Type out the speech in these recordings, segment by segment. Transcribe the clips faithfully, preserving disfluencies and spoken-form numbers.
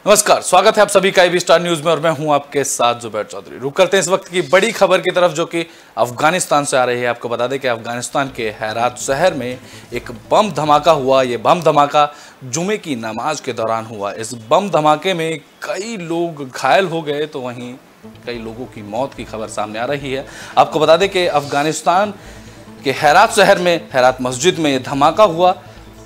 नमस्कार, स्वागत है आप सभी का आई बी स्टार न्यूज में और मैं हूं आपके साथ जुबैर चौधरी। रुक करते हैं इस वक्त की बड़ी खबर की तरफ जो कि अफगानिस्तान से आ रही है। आपको बता दें कि अफगानिस्तान के हेरात शहर में एक बम धमाका हुआ। ये बम धमाका जुमे की नमाज के दौरान हुआ। इस बम धमाके में कई लोग घायल हो गए तो वहीं कई लोगों की मौत की खबर सामने आ रही है। आपको बता दें कि अफगानिस्तान के हेरात शहर में हेरात मस्जिद में यह धमाका हुआ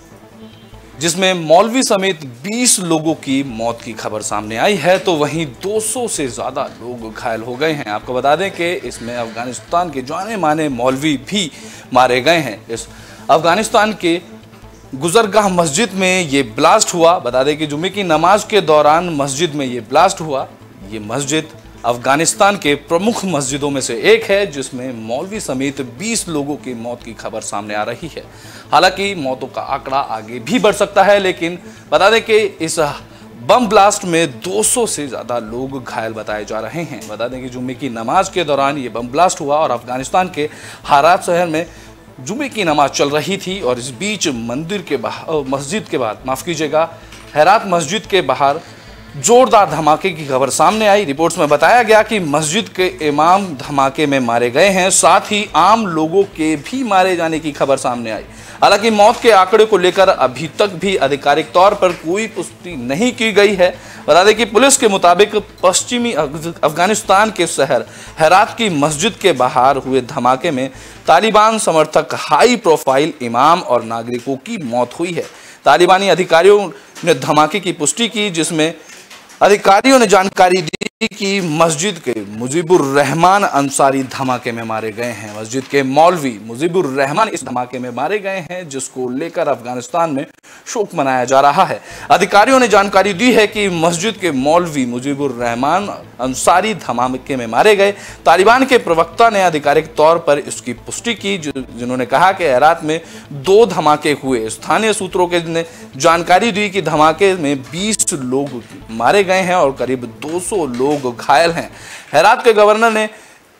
जिसमें मौलवी समेत बीस लोगों की मौत की खबर सामने आई है तो वहीं दो सौ से ज्यादा लोग घायल हो गए हैं। आपको बता दें कि इसमें अफगानिस्तान के जाने माने मौलवी भी मारे गए हैं। इस अफगानिस्तान के गुजरगाह मस्जिद में ये ब्लास्ट हुआ। बता दें कि जुमे की नमाज के दौरान मस्जिद में ये ब्लास्ट हुआ। ये मस्जिद अफगानिस्तान के प्रमुख मस्जिदों में से एक है जिसमें मौलवी समेत बीस लोगों की मौत की खबर सामने आ रही है। हालांकि मौतों का आंकड़ा आगे भी बढ़ सकता है, लेकिन बता दें कि इस बम ब्लास्ट में दो सौ से ज्यादा लोग घायल बताए जा रहे हैं। बता दें कि जुमे की नमाज के दौरान ये बम ब्लास्ट हुआ और अफगानिस्तान के हेरात शहर में जुमे की नमाज चल रही थी और इस बीच मंदिर के बाहर मस्जिद के बाद माफ कीजिएगा हेरात मस्जिद के बाहर जोरदार धमाके की खबर सामने आई। रिपोर्ट्स में बताया गया कि मस्जिद के इमाम धमाके में मारे गए हैं, साथ ही आम लोगों के भी मारे जाने की खबर सामने आई। हालांकि मौत के आंकड़े को लेकर अभी तक भी आधिकारिक तौर पर कोई पुष्टि नहीं की गई है। बता दें कि पुलिस के मुताबिक पश्चिमी अफगानिस्तान के शहर हेरात की मस्जिद के बाहर हुए धमाके में तालिबान समर्थक हाई प्रोफाइल इमाम और नागरिकों की मौत हुई है। तालिबानी अधिकारियों ने धमाके की पुष्टि की, जिसमें अधिकारियों ने जानकारी दी कि मस्जिद के मुजीबुर रहमान अंसारी धमाके में मारे गए हैं। मस्जिद के मौलवी मुजीबुर रहमान इस धमाके में मारे गए हैं, जिसको लेकर अफगानिस्तान में शोक मनाया जा रहा है। अधिकारियों ने जानकारी दी है कि मस्जिद के मौलवी मुजीबुर रहमान अंसारी धमाके में मारे गए। तालिबान के प्रवक्ता ने आधिकारिक तौर पर इसकी पुष्टि की, जिन्होंने कहा कि हेरात में दो धमाके हुए। स्थानीय सूत्रों के ने जानकारी दी कि धमाके में बीस लोग मारे गए हैं और करीब दो सौ लोग घायल हैं। हेरात के गवर्नर ने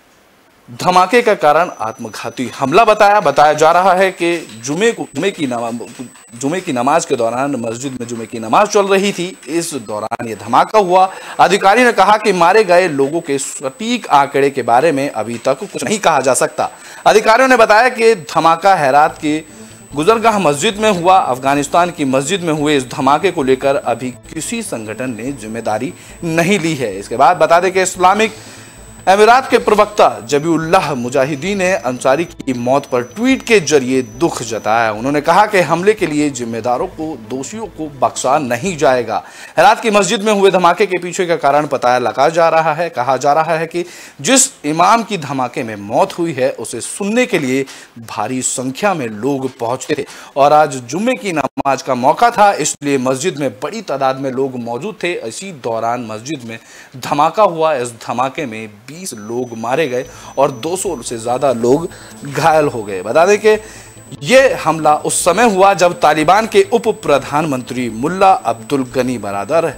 धमाके का कारण आत्मघाती हमला बताया। बताया जा रहा है कि जुमे को जुमे की नमाज जुमे की नमाज के दौरान मस्जिद में जुमे की नमाज चल रही थी। इस दौरान यह धमाका हुआ। अधिकारी ने कहा कि मारे गए लोगों के सटीक आंकड़े के बारे में अभी तक कुछ नहीं कहा जा सकता। अधिकारियों ने बताया कि धमाका हेरात के गुजरगाह मस्जिद में हुआ। अफगानिस्तान की मस्जिद में हुए इस धमाके को लेकर अभी किसी संगठन ने जिम्मेदारी नहीं ली है। इसके बाद बता दें कि इस्लामिक अमीरात के प्रवक्ता जबीउल्लाह मुजाहिदीन ने अंसारी की मौत पर ट्वीट के जरिए दुख जताया। उन्होंने कहा कि हमले के लिए जिम्मेदारों को दोषियों को बख्शा नहीं जाएगा। हेरात की मस्जिद में हुए धमाके के पीछे का कारण पता लगा जा रहा है। कहा जा रहा है कि जिस इमाम की धमाके में मौत हुई है उसे सुनने के लिए भारी संख्या में लोग पहुंचे थे और आज जुम्मे की नमाज का मौका था, इसलिए मस्जिद में बड़ी तादाद में लोग मौजूद थे। इसी दौरान मस्जिद में धमाका हुआ। इस धमाके में बीस लोग मारे गए और दो सौ से ज्यादा लोग घायल हो गए। बता दें कि यह हमला उस समय हुआ जब तालिबान के उप प्रधानमंत्री मुल्ला अब्दुल गनी बरादर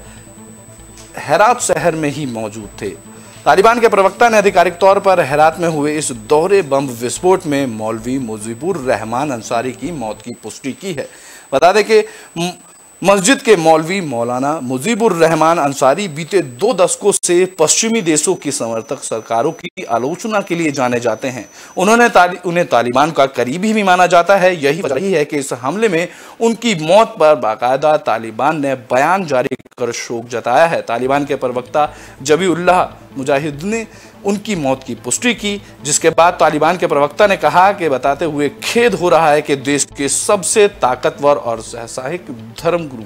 हेरात शहर में ही मौजूद थे। तालिबान के प्रवक्ता ने आधिकारिक तौर पर हेरात में हुए इस दोहरे बम विस्फोट में मौलवी मुजीबुर रहमान अंसारी की मौत की पुष्टि की है। बता दें कि मस्जिद के मौलवी मौलाना मुजीबुर रहमान अंसारी बीते दो दशकों से पश्चिमी देशों की समर्थक सरकारों की आलोचना के लिए जाने जाते हैं। उन्होंने ताली, उन्हें तालिबान का करीबी भी माना जाता है। यही वजह है कि इस हमले में उनकी मौत पर बाकायदा तालिबान ने बयान जारी कर शोक जताया है। तालिबान के प्रवक्ता जबीउल्लाह मुजाहिदीन ने उनकी मौत की पुष्टि की, जिसके बाद तालिबान के प्रवक्ता ने कहा कि बताते हुए खेद हो रहा है कि देश के सबसे ताकतवर और साहसिक धर्मगुरु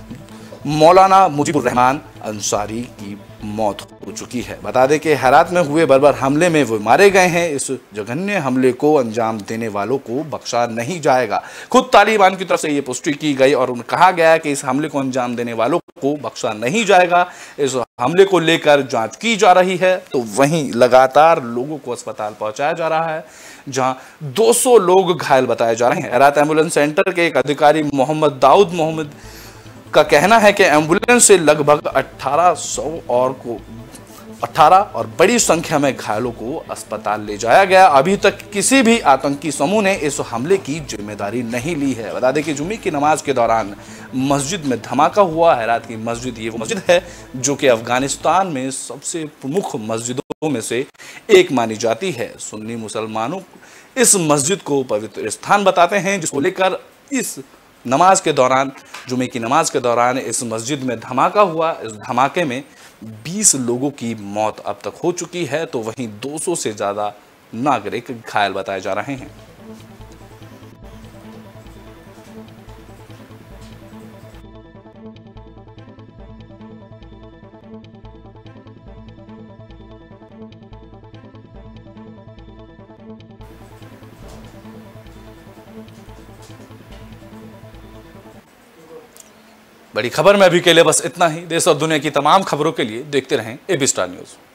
मौलाना मुजीबुर रहमान अंसारी की मौत हो चुकी है। बता दें कि हेरात में हुए बर्बर हमले में वो मारे गए हैं। इस जघन्य हमले को अंजाम देने वालों को बख्शा नहीं जाएगा। खुद तालिबान की तरफ से ये पुष्टि की गई और उन्हें कहा गया है कि इस हमले को अंजाम देने वालों को बख्शा नहीं जाएगा। इस हमले को लेकर जांच की जा रही है तो वहीं लगातार लोगों को अस्पताल पहुंचाया जा रहा है, जहां दो सौ लोग घायल बताए जा रहे हैं। हेरात एम्बुलेंस सेंटर के एक अधिकारी मोहम्मद दाऊद मोहम्मद का कहना है कि एम्बुलेंस से लगभग अठारह सौ और को अठारह और बड़ी संख्या में घायलों को अस्पताल ले जाया गया। अभी तक किसी भी आतंकी समूह ने इस हमले की जिम्मेदारी नहीं ली है। बता दें कि जुम्मे की नमाज के दौरान मस्जिद में धमाका हुआ। हेरात की मस्जिद ये वो मस्जिद है जो कि अफगानिस्तान में सबसे प्रमुख मस्जिदों में से एक मानी जाती है। सुन्नी मुसलमानों इस मस्जिद को पवित्र स्थान बताते हैं, जिसको लेकर इस नमाज के दौरान जुमे की नमाज के दौरान इस मस्जिद में धमाका हुआ। इस धमाके में बीस लोगों की मौत अब तक हो चुकी है, तो वहीं दो सौ से ज्यादा नागरिक घायल बताए जा रहे हैं। बड़ी खबर में अभी के लिए बस इतना ही। देश और दुनिया की तमाम खबरों के लिए देखते रहें एबी स्टार न्यूज।